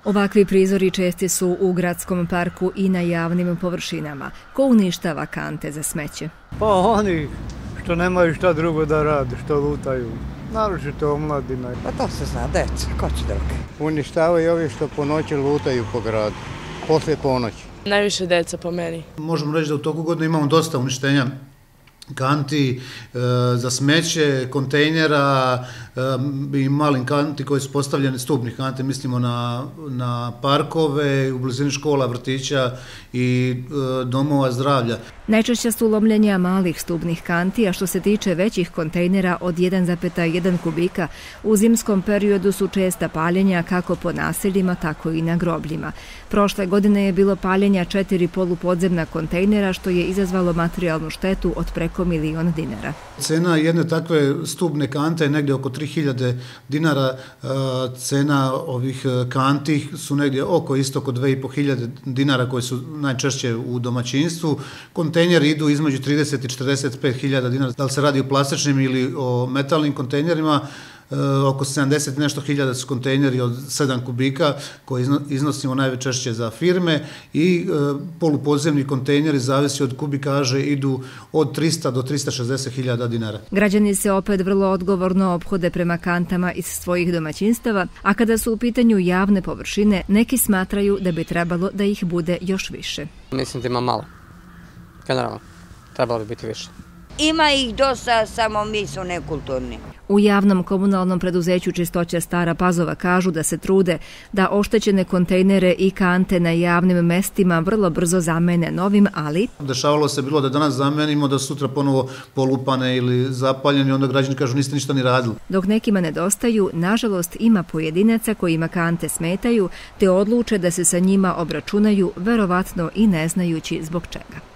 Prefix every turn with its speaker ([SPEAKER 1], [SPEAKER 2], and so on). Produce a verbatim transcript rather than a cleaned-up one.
[SPEAKER 1] Ovakvi prizori česti su u gradskom parku i na javnim površinama. Ko uništava kante za smeće?
[SPEAKER 2] Pa oni što nemaju šta drugo da rade, što lutaju. Naročito omladina.
[SPEAKER 3] Pa to se zna, deca, ko će drugi?
[SPEAKER 4] Uništavaju ovi što po noći lutaju po gradu, poslije ponoći.
[SPEAKER 5] Najviše deca po meni.
[SPEAKER 6] Možemo reći da u toku godine imamo dosta uništenja kanti e, za smeće, kontejnera e, i malim kanti koji su postavljeni, stupnih kanti, mislimo na, na parkove, u blizini škola, vrtića i e, domova zdravlja.
[SPEAKER 1] Najčešće su lomljenja malih stubnih kanti, a što se tiče većih kontejnera od jedan zarez jedan kubika, u zimskom periodu su česta paljenja kako po naseljima, tako i na grobljima. Prošle godine je bilo paljenja četiri polupodzemna kontejnera, što je izazvalo materijalnu štetu od preko milion dinara.
[SPEAKER 6] Cena jedne takve stubne kante je negdje oko tri hiljade dinara, cena ovih kanti su negdje oko isto oko dve i po hiljade dinara koji su najčešće u domaćinstvu. Kontejneri idu između trideset i četrdeset pet hiljada dinara, da li se radi o plastičnim ili o metalnim kontejnerima. E, oko sedamdeset nešto hiljada su kontejneri od sedam kubika koji iznosimo najčešće za firme i e, polupodzemni kontejneri, zavisi od kubikaže, idu od trista do trista šezdeset hiljada dinara.
[SPEAKER 1] Građani se opet vrlo odgovorno ophode prema kantama iz svojih domaćinstava, a kada su u pitanju javne površine, neki smatraju da bi trebalo da ih bude još više.
[SPEAKER 7] Mislim da ima malo. Generalno, trebalo bi biti više.
[SPEAKER 8] Ima ih dosta, samo mi su nekulturni.
[SPEAKER 1] U javnom komunalnom preduzeću Čistoća Stara Pazova kažu da se trude da oštećene kontejnere i kante na javnim mestima vrlo brzo zamene novim, ali...
[SPEAKER 6] Dešavalo se bilo da danas zamenimo, da sutra ponovo polupane ili zapaljeni, onda građani kažu niste ništa ni radili.
[SPEAKER 1] Dok nekima nedostaju, nažalost ima pojedinaca kojima kante smetaju, te odluče da se sa njima obračunaju, verovatno i ne znajući zbog čega.